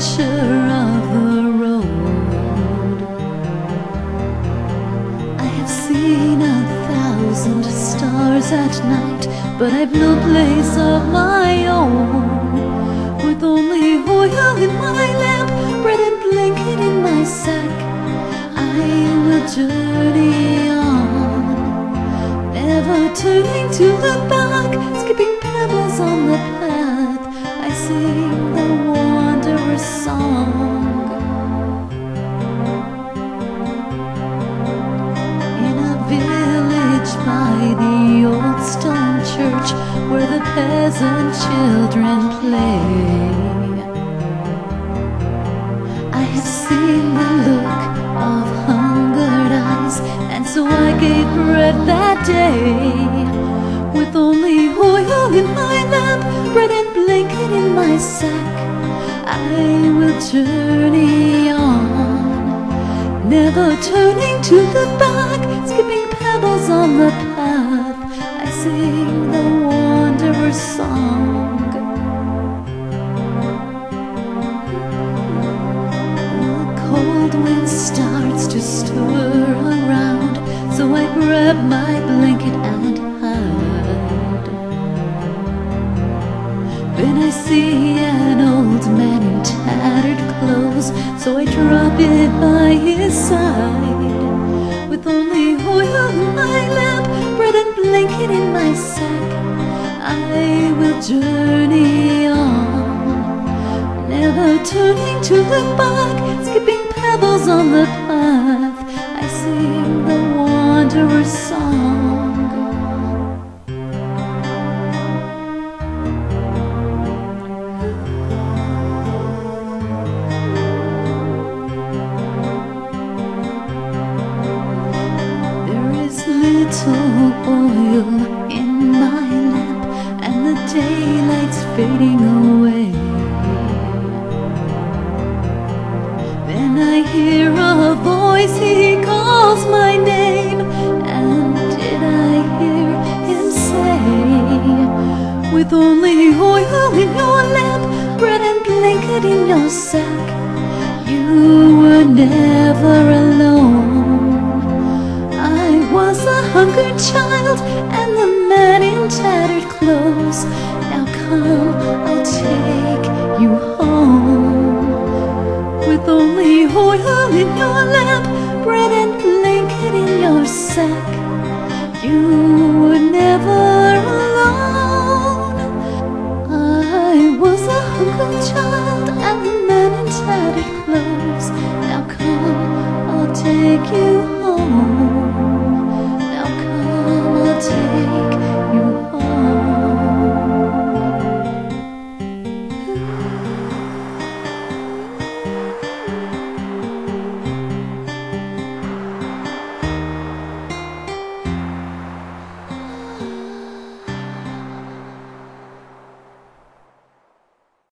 adventure of the road. I have seen 1,000 stars at night, but I've no place of my own. With only oil in my lamp, bread and blanket in my sack, I will journey on, never turning to the back, skipping pebbles on the path. I sing the wanderer's song. In a village by the old stone church, where the peasant children play, I have seen the look of hungered eyes, and so I gave bread that day. With only oil in my lamp, bread and blanket in my sack, I will journey on, never turning to the back, skipping pebbles on the path. I sing the wanderer's song. The cold wind starts to stir around, so I grab my blanket and hide. Then I see an old man in tattered clothes, so I drop it by his side. With only oil in my lamp, bread and blanket in my sack, I will journey on, never turning to the back, skipping pebbles on the path. I sing the wanderer's song. Little oil in my lamp, and the daylight's fading away. Then I hear a voice, he calls my name, and did I hear him say, with only oil in your lamp, bread and blanket in your sack, you were never alone. I was a hungry child, and the man in tattered clothes. Now come, I'll take you home. With only oil in your lamp,